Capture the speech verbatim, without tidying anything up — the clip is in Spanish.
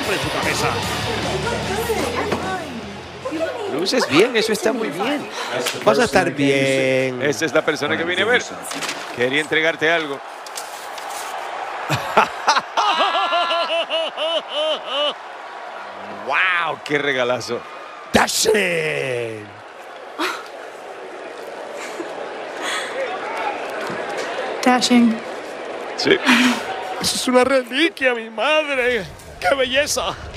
siempre en su cabeza. Luces bien, eso está muy bien. Vas a estar bien. Esa es la persona que vine a ver. Quería entregarte algo. ¡Wow! ¡Qué regalazo! ¡Dashing! Dashing. Sí. Eso es una reliquia, mi madre. ¡Qué belleza!